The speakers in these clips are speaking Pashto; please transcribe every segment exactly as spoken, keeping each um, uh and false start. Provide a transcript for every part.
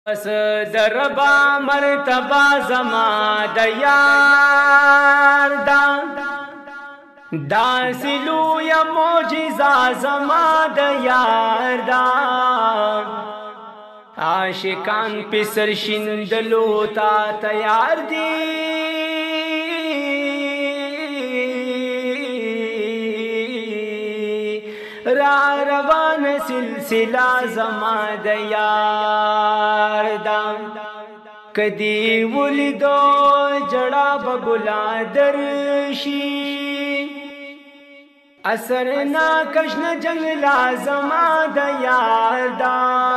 بس دربا مرتبہ زما د یار دا داسلو یا معجزہ زما د یار دا عاشقان پی سرشندلو تا تیار دی را روان سلسلہ زما د یار دا کدی ولیدو جڑا بگلا درشی اثر نا کشن جنگلا زما د یار دا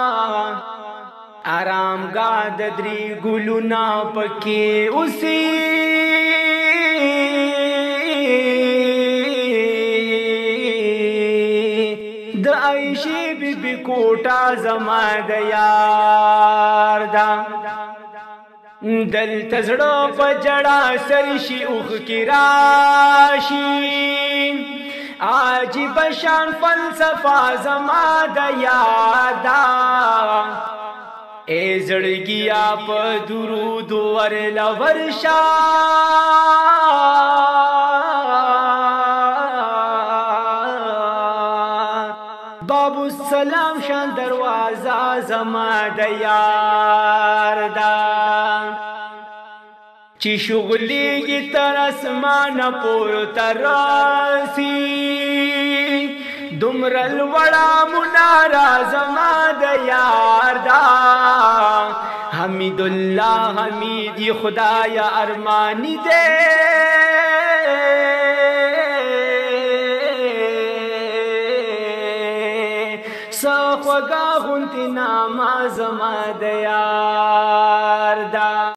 آرام گاہ ددری گلونا پکی اسی د عائشی بی بی کوٹا زما د یار دا دل تزڑو پا جڑا سرشی اخ کی راشی آجی بشان فلسفہ زما د یار دا اے زڑگیا پا درود ورلا ورشا بابو السلام شان دروازہ زما د یار دا چی شغلی کی تر اسمان پور تراسی دمرل وڑا منارا زما د یار دا حمید اللہ حمیدی خدایا ارمانی دے سخوگا غنتی ناما زما د یار